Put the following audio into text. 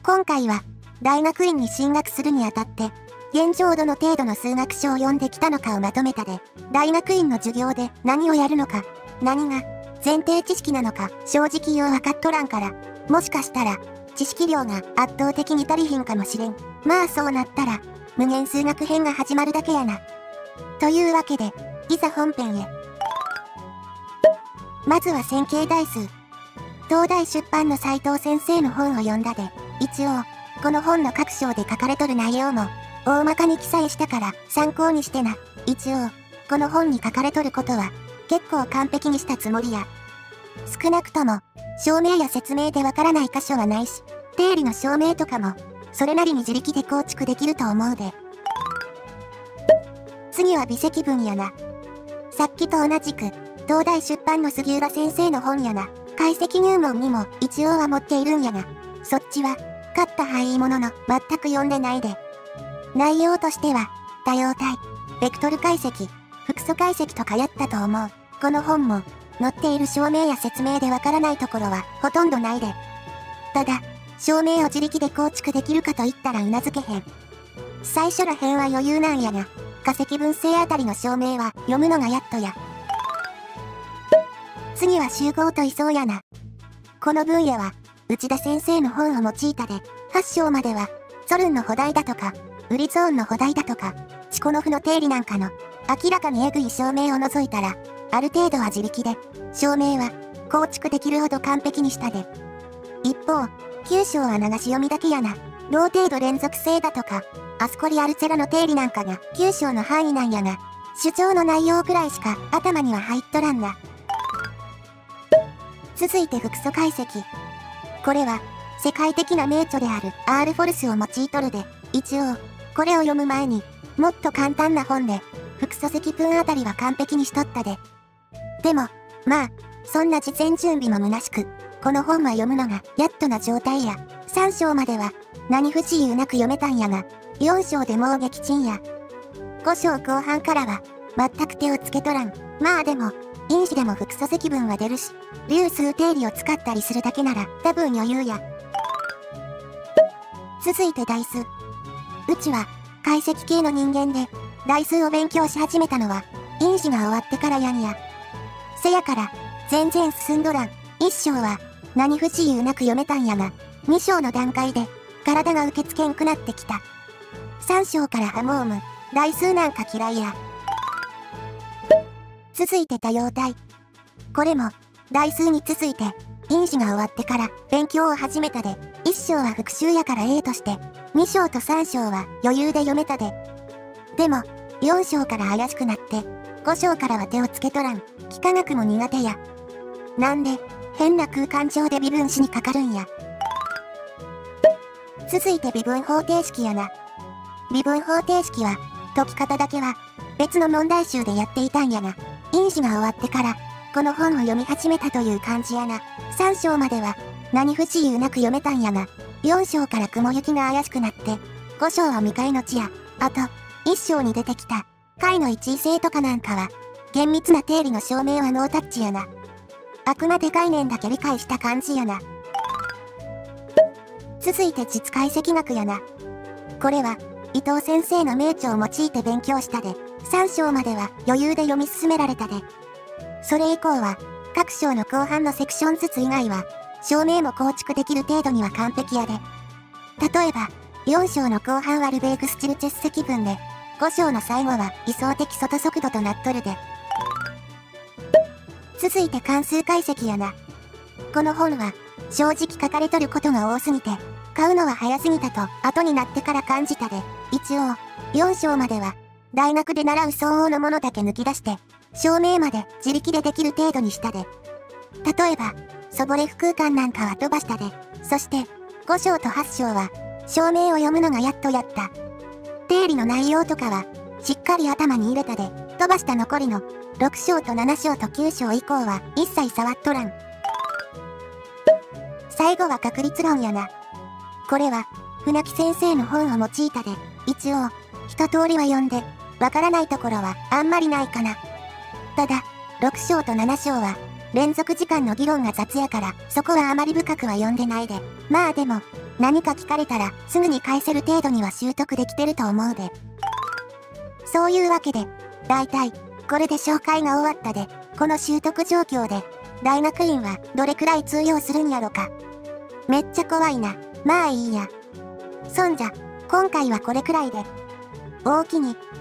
今回は、大学院に進学するにあたって、現状どの程度の数学書を読んできたのかをまとめたで、大学院の授業で何をやるのか、何が前提知識なのか、正直よう分かっとらんから、もしかしたら、知識量が圧倒的に足りひんかもしれん。まあそうなったら、無限数学編が始まるだけやな。というわけで、いざ本編へ。まずは線形代数。東大出版の斉藤先生の本を読んだで、一応、この本の各章で書かれとる内容も、大まかに記載したから参考にしてな。一応、この本に書かれとることは、結構完璧にしたつもりや。少なくとも、証明や説明でわからない箇所はないし、定理の証明とかも、それなりに自力で構築できると思うで。次は微積分やな。さっきと同じく、東大出版の杉浦先生の本やな。解析入門にも一応は持っているんやが、そっちは、買ったはいいものの、全く読んでないで。内容としては、多様体、ベクトル解析、複素解析とかやったと思う。この本も、載っている証明や説明でわからないところはほとんどないで。ただ、証明を自力で構築できるかと言ったら頷けへん。最初らへんは余裕なんやが、化積分性あたりの証明は読むのがやっとや。次は集合と位相やな。この分野は、内田先生の本を用いたで、8章までは、ソルンの補題だとか、ウリゾーンの補題だとか、チコノフの定理なんかの、明らかにエグい証明を除いたら、ある程度は自力で、証明は、構築できるほど完璧にしたで。一方、9章は流し読みだけやな。同程度連続性だとか、アスコリ・アルチェラの定理なんかが9章の範囲なんやが、主張の内容くらいしか頭には入っとらんな。続いて複素解析。これは、世界的な名著である R フォルスを用いとるで、一応、これを読む前に、もっと簡単な本で、複素積分あたりは完璧にしとったで。でも、まあ、そんな事前準備も虚しく、この本は読むのがやっとな状態や、3章までは、何不自由なく読めたんやが、4章でもう撃沈や。5章後半からは、全く手をつけとらん。まあでも、因子でも複素積分は出るし、粒数定理を使ったりするだけなら多分余裕や。続いて代数。うちは解析系の人間で代数を勉強し始めたのは因子が終わってからやんや。せやから全然進んどらん。1章は何不自由なく読めたんやが、2章の段階で体が受け付けんくなってきた。3章からはもうむ、代数なんか嫌いや。続いて多様体。これも、代数に続いて、因子が終わってから勉強を始めたで、1章は復習やから A として、2章と3章は余裕で読めたで。でも、4章から怪しくなって、5章からは手をつけとらん。幾何学も苦手や。なんで、変な空間上で微分子にかかるんや。続いて微分方程式やな。微分方程式は、解き方だけは、別の問題集でやっていたんやが、因子が終わってから、この本を読み始めたという感じやな。3章までは、何不自由なく読めたんやが、4章から雲行きが怪しくなって、5章は未開の地や、あと、1章に出てきた、解の一位性とかなんかは、厳密な定理の証明はノータッチやな。あくまで概念だけ理解した感じやな。続いて実解析学やな。これは、伊藤先生の名著を用いて勉強したで、3章までは余裕で読み進められたで。それ以降は、各章の後半のセクションずつ以外は、証明も構築できる程度には完璧やで。例えば、4章の後半はルベーグスチルチェス積分で、5章の最後は位相的外速度となっとるで。続いて関数解析やな。この本は、正直書かれとることが多すぎて、買うのは早すぎたと後になってから感じたで、一応、4章までは、大学で習う相応のものだけ抜き出して、証明まで自力でできる程度にしたで。例えば、ソボレフ空間なんかは飛ばしたで、そして、5章と8章は、証明を読むのがやっとやった。定理の内容とかは、しっかり頭に入れたで、飛ばした残りの、6章と7章と9章以降は、一切触っとらん。最後は確率論やな。これは、船木先生の本を用いたで、一応、一通りは読んで、わからないところはあんまりないかな。ただ、6章と7章は、連続時間の議論が雑やから、そこはあまり深くは読んでないで。まあでも、 何か聞かれたらすぐに返せる程度には習得できてると思うで。そういうわけで、だいたい、これで紹介が終わったで、この習得状況で、大学院はどれくらい通用するんやろか。めっちゃ怖いな。まあいいや。そんじゃ、今回はこれくらいで。おおきに。